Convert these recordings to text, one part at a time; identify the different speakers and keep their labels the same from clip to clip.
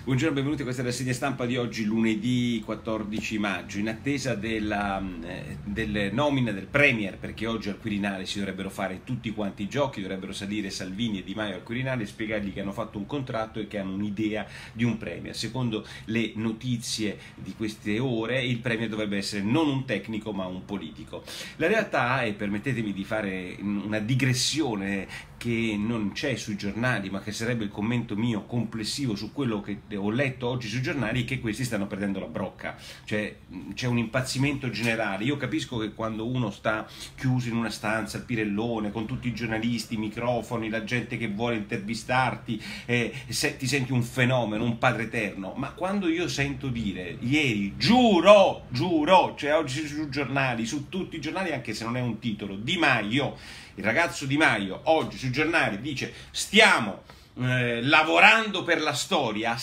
Speaker 1: Buongiorno, benvenuti a questa rassegna stampa di oggi, lunedì 14 maggio, in attesa delle nomine del Premier, perché oggi al Quirinale si dovrebbero fare tutti quanti i giochi, dovrebbero salire Salvini e Di Maio al Quirinale e spiegargli che hanno fatto un contratto e che hanno un'idea di un Premier. Secondo le notizie di queste ore, il Premier dovrebbe essere non un tecnico ma un politico. La realtà è, permettetemi di fare una digressione che non c'è sui giornali, ma che sarebbe il commento mio complessivo su quello che ho letto oggi sui giornali, che questi stanno perdendo la brocca, cioè c'è un impazzimento generale. Io capisco che quando uno sta chiuso in una stanza al Pirellone con tutti i giornalisti, i microfoni, la gente che vuole intervistarti, ti senti un fenomeno, un padre eterno, ma quando io sento dire ieri, giuro, cioè oggi sui giornali, su tutti i giornali, anche se non è un titolo, Di Maio, il ragazzo Di Maio oggi sui giornali dice stiamo lavorando per la storia,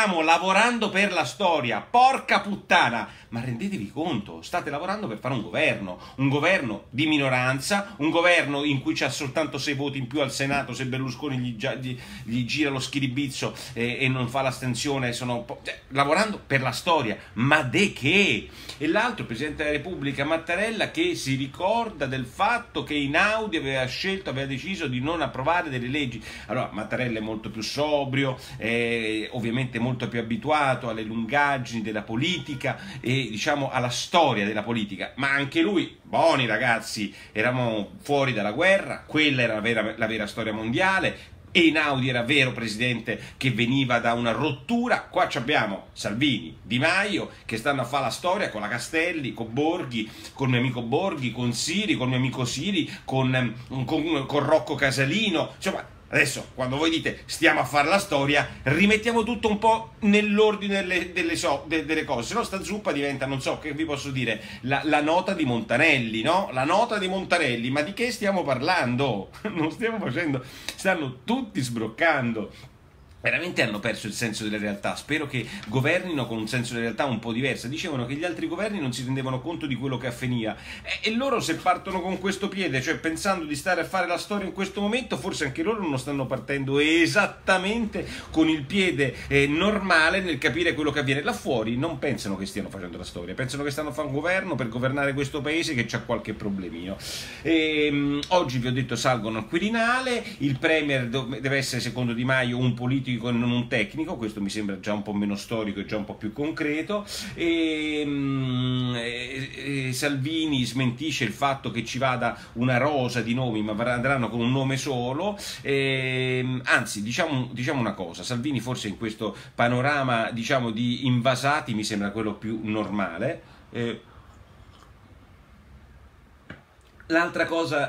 Speaker 1: porca puttana, ma rendetevi conto, state lavorando per fare un governo di minoranza, un governo in cui c'ha soltanto 6 voti in più al Senato, se Berlusconi gli gira lo schiribizzo e non fa l'astensione, lavorando per la storia, ma de che? E l'altro, il Presidente della Repubblica Mattarella, che si ricorda del fatto che Einaudi aveva deciso di non approvare delle leggi. Allora, Mattarella è molto più sobrio, ovviamente molto più abituato alle lungaggini della politica e diciamo alla storia della politica, ma anche lui, buoni ragazzi, eravamo fuori dalla guerra, quella era la vera storia mondiale. Einaudi era vero presidente che veniva da una rottura. Qua abbiamo Salvini, Di Maio che stanno a fare la storia con la Castelli, con Borghi, con il mio amico Borghi, con Siri, con il mio amico Siri, con Rocco Casalino. Insomma, adesso quando voi dite stiamo a fare la storia, rimettiamo tutto un po' nell'ordine delle cose, se no sta zuppa diventa, non so che vi posso dire, la nota di Montanelli, no? La nota di Montanelli, ma di che stiamo parlando? Non stiamo facendo, stanno tutti sbroccando. Veramente hanno perso il senso della realtà. Spero che governino con un senso della realtà un po' diverso. Dicevano che gli altri governi non si rendevano conto di quello che avveniva, e loro, se partono con questo piede, cioè pensando di stare a fare la storia in questo momento, forse anche loro non stanno partendo esattamente con il piede normale nel capire quello che avviene. Là fuori non pensano che stiano facendo la storia, pensano che stanno a fare un governo per governare questo paese che c'ha qualche problemino. Oggi vi ho detto salgono al Quirinale, il Premier deve essere, secondo Di Maio, un politico e non un tecnico. Questo mi sembra già un po' meno storico e già un po' più concreto. Salvini smentisce il fatto che ci vada una rosa di nomi, ma andranno con un nome solo. Anzi, diciamo una cosa, Salvini forse in questo panorama, diciamo, di invasati mi sembra quello più normale. L'altra cosa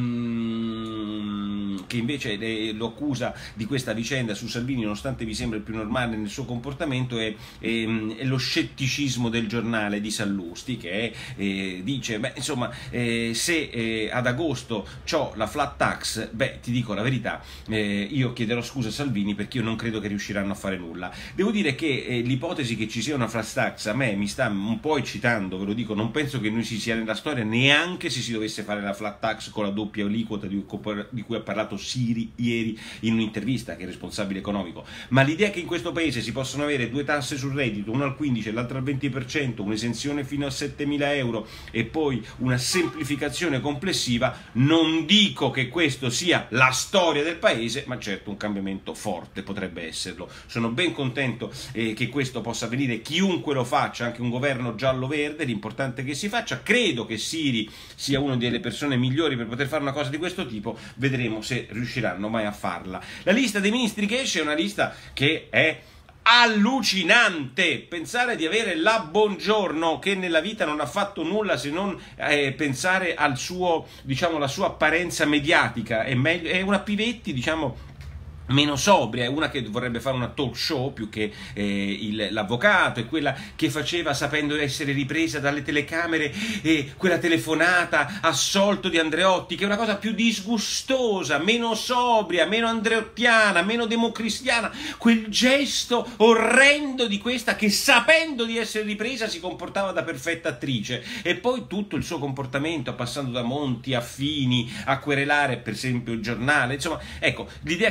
Speaker 1: che invece lo accusa di questa vicenda su Salvini, nonostante mi sembra il più normale nel suo comportamento, è lo scetticismo del giornale di Sallusti, che dice, beh, insomma, se ad agosto c'ho la flat tax, beh, ti dico la verità, io chiederò scusa a Salvini perché io non credo che riusciranno a fare nulla. Devo dire che l'ipotesi che ci sia una flat tax a me mi sta un po' eccitando, ve lo dico, non penso che noi si sia nella storia, neanche se si dovesse fare la flat tax con la doppia aliquota di cui ha parlato Siri ieri in un'intervista, che è responsabile economico. Ma l'idea che in questo paese si possono avere 2 tasse sul reddito, una al 15% e l'altra al 20%, un'esenzione fino a 7.000 euro e poi una semplificazione complessiva, non dico che questo sia la storia del paese, ma certo un cambiamento forte potrebbe esserlo. Sono ben contento che questo possa avvenire, chiunque lo faccia, anche un governo giallo-verde, l'importante è che si faccia. Credo che Siri sia una delle persone migliori per poter fare una cosa di questo tipo, vedremo se riusciranno mai a farla. La lista dei ministri che esce è una lista che è allucinante. Pensare di avere la Bongiorno, che nella vita non ha fatto nulla se non pensare al suo, diciamo, la sua apparenza mediatica, è una Pivetti, diciamo, meno sobria, è una che vorrebbe fare una talk show più che l'avvocato, è quella che faceva, sapendo essere ripresa dalle telecamere, quella telefonata assolto di Andreotti, che è una cosa più disgustosa, meno sobria, meno andreottiana, meno democristiana, quel gesto orrendo di questa che, sapendo di essere ripresa, si comportava da perfetta attrice. E poi tutto il suo comportamento, passando da Monti a Fini a querelare per esempio il giornale, insomma, ecco, l'idea che lei si è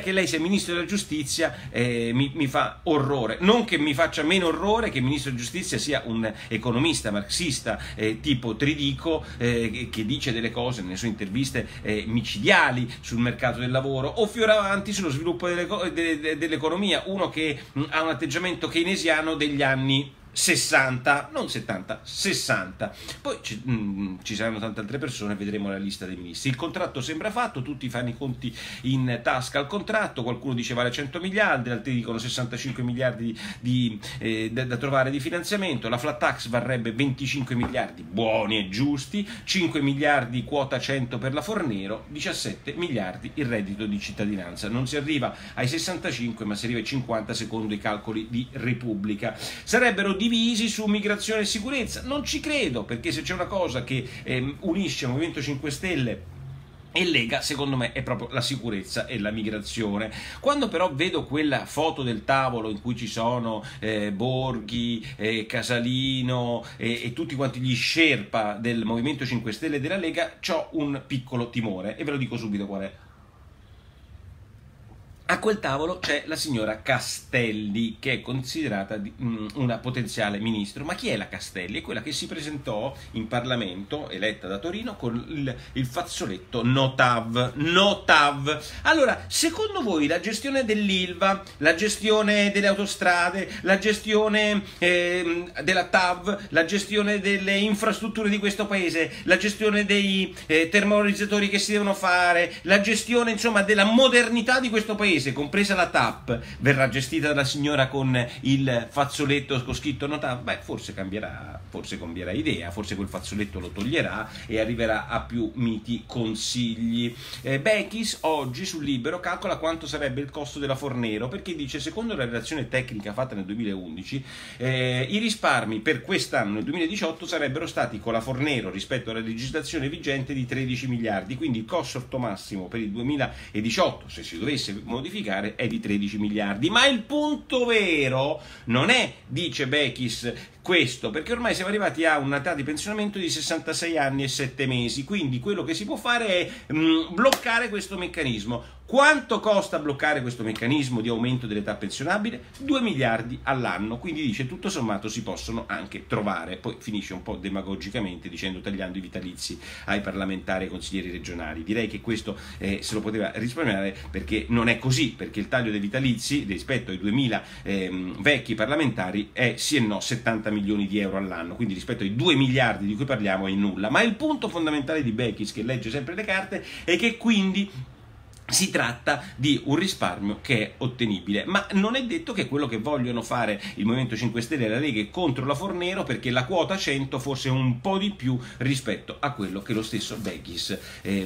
Speaker 1: Ministro della Giustizia mi fa orrore. Non che mi faccia meno orrore che il Ministro della Giustizia sia un economista marxista tipo Tridico, che dice delle cose nelle sue interviste micidiali sul mercato del lavoro, o Fioravanti sullo sviluppo dell'economia, uno che ha un atteggiamento keynesiano degli anni 60, non 70, 60. Poi ci saranno tante altre persone, vedremo la lista dei ministri. Il contratto sembra fatto, tutti fanno i conti in tasca al contratto, qualcuno dice vale 100 miliardi, altri dicono 65 miliardi da trovare di finanziamento, la flat tax varrebbe 25 miliardi buoni e giusti, 5 miliardi quota 100 per la Fornero, 17 miliardi il reddito di cittadinanza. Non si arriva ai 65, ma si arriva ai 50 secondo i calcoli di Repubblica. Sarebbero divisi su migrazione e sicurezza. Non ci credo, perché se c'è una cosa che unisce il Movimento 5 Stelle e Lega, secondo me, è proprio la sicurezza e la migrazione. Quando però vedo quella foto del tavolo in cui ci sono Borghi, Casalino e tutti quanti gli sherpa del Movimento 5 Stelle e della Lega, c'ho un piccolo timore, e ve lo dico subito qual è. A quel tavolo c'è la signora Castelli, che è considerata una potenziale ministro. Ma chi è la Castelli? È quella che si presentò in Parlamento, eletta da Torino, con il fazzoletto No TAV. No TAV. Allora, secondo voi la gestione dell'Ilva, la gestione delle autostrade, la gestione della TAV, la gestione delle infrastrutture di questo paese, la gestione dei termovalorizzatori che si devono fare, la gestione, insomma, della modernità di questo paese, compresa la TAP, verrà gestita dalla signora con il fazzoletto con scritto No TAP? Beh, forse cambierà idea, forse quel fazzoletto lo toglierà e arriverà a più miti consigli. Bechis oggi sul Libero calcola quanto sarebbe il costo della Fornero, perché dice, secondo la relazione tecnica fatta nel 2011, i risparmi per quest'anno, nel 2018, sarebbero stati con la Fornero, rispetto alla legislazione vigente, di 13 miliardi, quindi il costo massimo per il 2018, se si dovesse modificare, è di 13 miliardi. Ma il punto vero non è, dice Bechis, questo, perché ormai siamo arrivati a un'età di pensionamento di 66 anni e 7 mesi, quindi quello che si può fare è bloccare questo meccanismo. Quanto costa bloccare questo meccanismo di aumento dell'età pensionabile? 2 miliardi all'anno, quindi dice tutto sommato si possono anche trovare. Poi finisce un po' demagogicamente dicendo tagliando i vitalizi ai parlamentari e consiglieri regionali. Direi che questo se lo poteva risparmiare, perché non è così, perché il taglio dei vitalizi rispetto ai 2000 vecchi parlamentari è sì e no 70 milioni di euro all'anno, quindi rispetto ai 2 miliardi di cui parliamo è nulla. Ma il punto fondamentale di Bechis, che legge sempre le carte, è che quindi si tratta di un risparmio che è ottenibile, ma non è detto che quello che vogliono fare il Movimento 5 Stelle e la Lega è contro la Fornero, perché la quota 100 forse è un po' di più rispetto a quello che lo stesso Bechis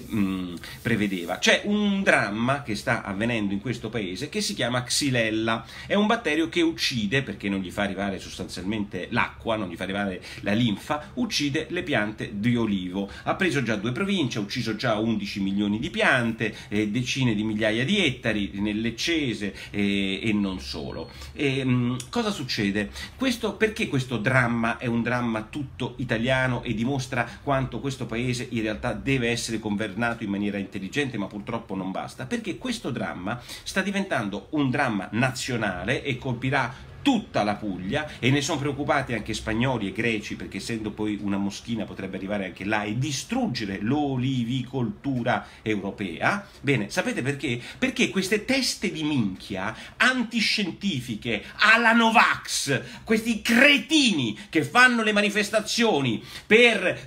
Speaker 1: prevedeva. C'è un dramma che sta avvenendo in questo paese che si chiama Xylella, è un batterio che uccide, perché non gli fa arrivare sostanzialmente l'acqua, non gli fa arrivare la linfa, uccide le piante di olivo. Ha preso già 2 province, ha ucciso già 11 milioni di piante, decine di migliaia di ettari nel Leccese e non solo. Cosa succede? Perché questo dramma è un dramma tutto italiano e dimostra quanto questo paese in realtà deve essere governato in maniera intelligente, ma purtroppo non basta? Perché questo dramma sta diventando un dramma nazionale e colpirà tutta la Puglia, e ne sono preoccupati anche spagnoli e greci, perché essendo poi una moschina potrebbe arrivare anche là e distruggere l'olivicoltura europea. Bene, sapete perché? Perché queste teste di minchia antiscientifiche alla Novax, questi cretini che fanno le manifestazioni per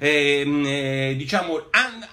Speaker 1: diciamo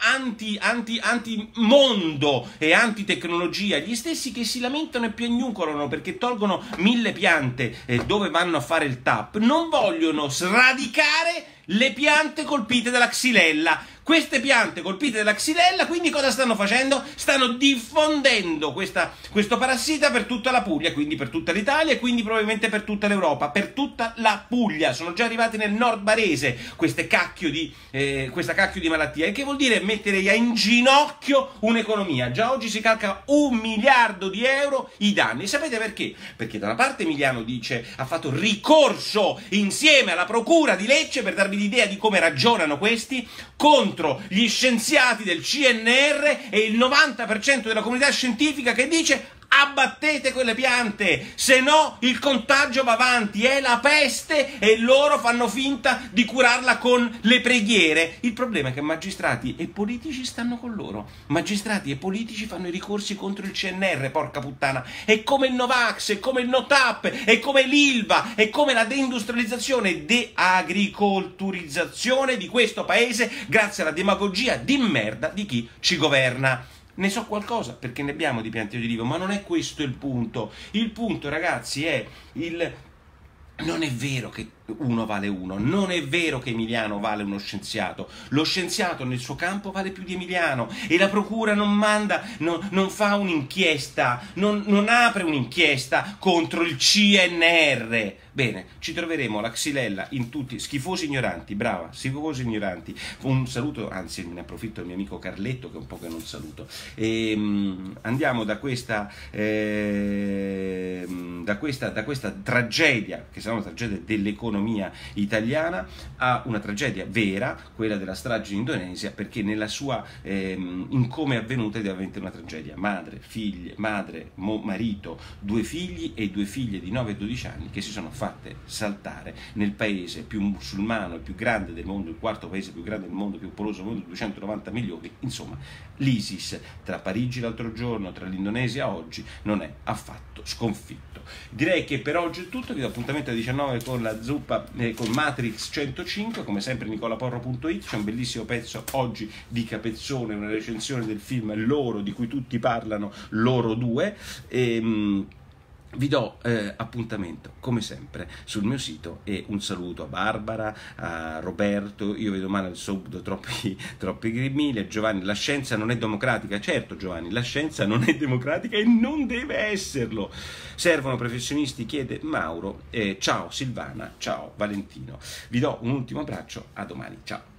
Speaker 1: anti-mondo e anti-tecnologia, gli stessi che si lamentano e piagnucolano perché tolgono 1000 piante dove vanno a fare il TAP, non vogliono sradicare le piante colpite dalla Xylella. Queste piante colpite dalla Xylella, quindi cosa stanno facendo? Stanno diffondendo questo parassita per tutta la Puglia, quindi per tutta l'Italia e quindi probabilmente per tutta l'Europa, per tutta la Puglia. Sono già arrivate nel nord barese questa cacchio di malattia, il che vuol dire mettere in ginocchio un'economia. Già oggi si calcola 1 miliardo di euro i danni. Sapete perché? Perché da una parte Emiliano dice ha fatto ricorso insieme alla procura di Lecce, per darvi l'idea di come ragionano questi, contro gli scienziati del CNR e il 90% della comunità scientifica che dice abbattete quelle piante, se no il contagio va avanti, è la peste e loro fanno finta di curarla con le preghiere. Il problema è che magistrati e politici stanno con loro, magistrati e politici fanno i ricorsi contro il CNR, porca puttana, è come il Novax, è come il NoTap, è come l'Ilva, è come la deindustrializzazione e deagricolturizzazione di questo paese grazie alla demagogia di merda di chi ci governa. Ne so qualcosa perché ne abbiamo di piante di olivo, ma non è questo il punto. Il punto, ragazzi, è non è vero che uno vale uno, non è vero che Emiliano vale uno scienziato, lo scienziato nel suo campo vale più di Emiliano e la procura non manda, non fa un'inchiesta, non apre un'inchiesta contro il CNR. Bene, ci troveremo la xylella in tutti, schifosi ignoranti, brava, schifosi ignoranti. Un saluto, anzi ne approfitto del mio amico Carletto che è un po' che non saluto. Andiamo da questa tragedia, che sarà una tragedia dell'economia italiana, a una tragedia vera, quella della strage in Indonesia, perché nella sua, in come è avvenuta è veramente una tragedia. Madre, figlie, marito, 2 figli e 2 figlie di 9 e 12 anni che si sono fatte saltare nel paese più musulmano e più grande del mondo, il quarto paese più grande del mondo, più popoloso del mondo, 290 milioni, insomma l'ISIS tra Parigi l'altro giorno, tra l'Indonesia oggi, non è affatto sconfitto. Direi che per oggi è tutto, vi do appuntamento alle 19 con la zuppa, con Matrix 105, come sempre nicolaporro.it, c'è un bellissimo pezzo oggi di Capezzone, una recensione del film Loro, di cui tutti parlano, Loro 2, vi do appuntamento come sempre sul mio sito e un saluto a Barbara, a Roberto, io vedo male al sub troppi grimili, a Giovanni, la scienza non è democratica, certo Giovanni, la scienza non è democratica e non deve esserlo, servono professionisti, chiede Mauro, ciao Silvana, ciao Valentino, vi do un ultimo abbraccio, a domani, ciao.